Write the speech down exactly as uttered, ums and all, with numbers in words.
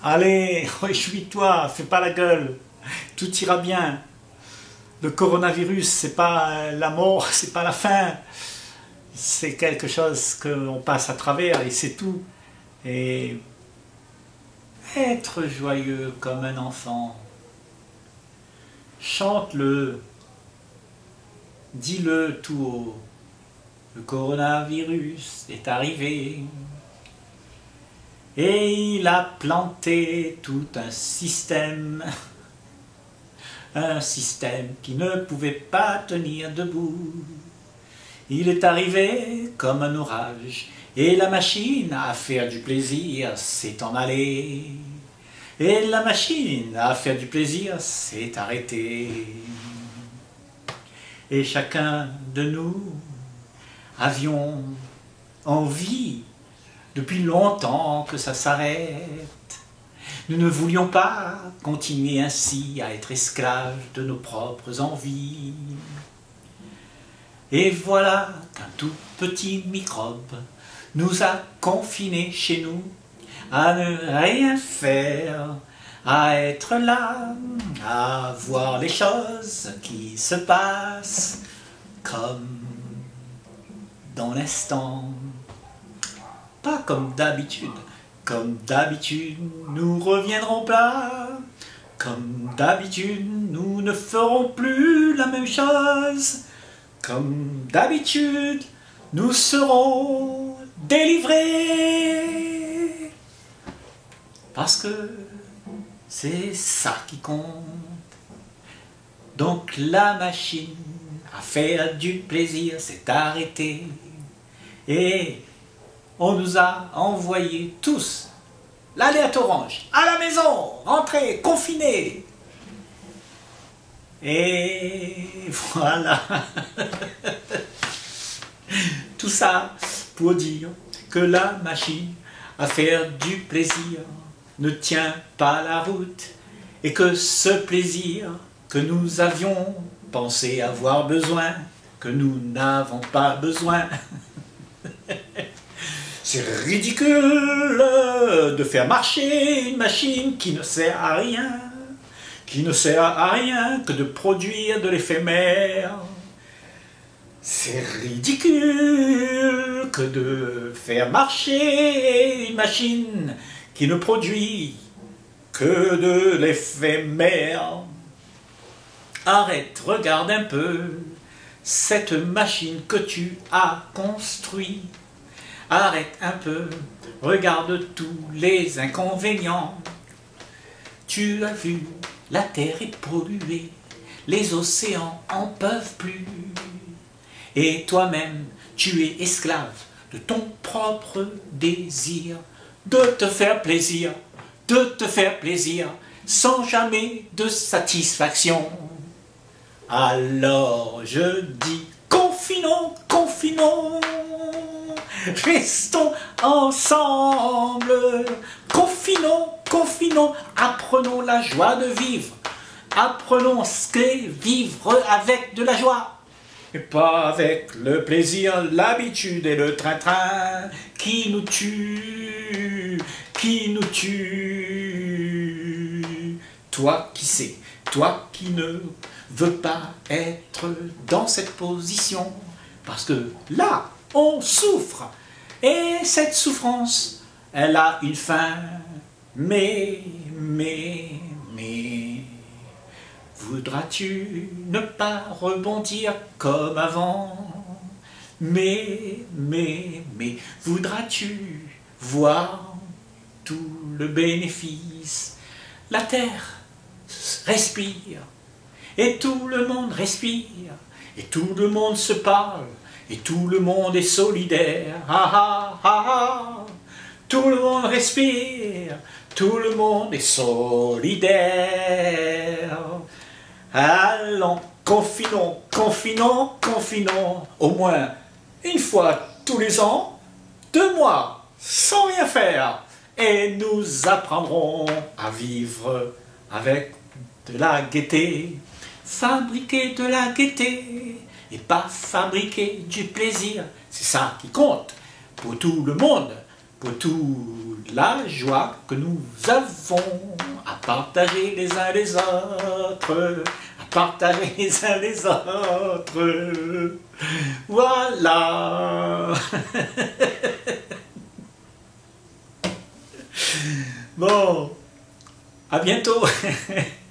Allez, réjouis-toi, fais pas la gueule, tout ira bien. Le coronavirus, c'est pas la mort, c'est pas la fin. C'est quelque chose qu'on passe à travers et c'est tout. Et être joyeux comme un enfant, chante-le, dis-le tout haut. Le coronavirus est arrivé et il a planté tout un système, un système qui ne pouvait pas tenir debout. Il est arrivé comme un orage et la machine à faire du plaisir s'est en allée. Et la machine à faire du plaisir s'est arrêtée. Et chacun de nous avions envie depuis longtemps que ça s'arrête. Nous ne voulions pas continuer ainsi à être esclaves de nos propres envies. Et voilà qu'un tout petit microbe nous a confinés chez nous à ne rien faire, à être là, à voir les choses qui se passent comme dans l'instant. Pas comme d'habitude, comme d'habitude nous reviendrons pas, comme d'habitude nous ne ferons plus la même chose, comme d'habitude nous serons délivrés, parce que c'est ça qui compte. Donc la machine à faire du plaisir s'est arrêtée et on nous a envoyés tous l'alerte orange, à la maison, rentrez, confinés. Et voilà. Tout ça pour dire que la machine à faire du plaisir ne tient pas la route et que ce plaisir que nous avions pensé avoir besoin, que nous n'avons pas besoin. C'est ridicule de faire marcher une machine qui ne sert à rien, qui ne sert à rien que de produire de l'éphémère. C'est ridicule que de faire marcher une machine qui ne produit que de l'éphémère. Arrête, regarde un peu cette machine que tu as construite. Arrête un peu, regarde tous les inconvénients. Tu as vu, la terre est polluée, les océans en peuvent plus. Et toi-même, tu es esclave de ton propre désir de te faire plaisir, de te faire plaisir, sans jamais de satisfaction. Alors je dis, confinons, confinons, restons ensemble, confinons, confinons, apprenons la joie de vivre, apprenons ce qu'est vivre avec de la joie, et pas avec le plaisir, l'habitude et le train-train qui nous tue, qui nous tue. Toi qui sais, toi qui ne veux pas être dans cette position, parce que là, on souffre, et cette souffrance, elle a une fin, mais, mais, mais, voudras-tu ne pas rebondir comme avant? Mais, mais, mais, voudras-tu voir tout le bénéfice? La terre respire, et tout le monde respire, et tout le monde se parle, et tout le monde est solidaire. Ah ah ah ah, tout le monde respire, tout le monde est solidaire. Allons, confinons, confinons, confinons, au moins une fois tous les ans, deux mois, sans rien faire, et nous apprendrons à vivre avec de la gaieté, fabriquer de la gaieté, et pas fabriquer du plaisir. C'est ça qui compte pour tout le monde, pour toute la joie que nous avons à partager les uns les autres, à partager les uns les autres. Voilà. Bon, à bientôt.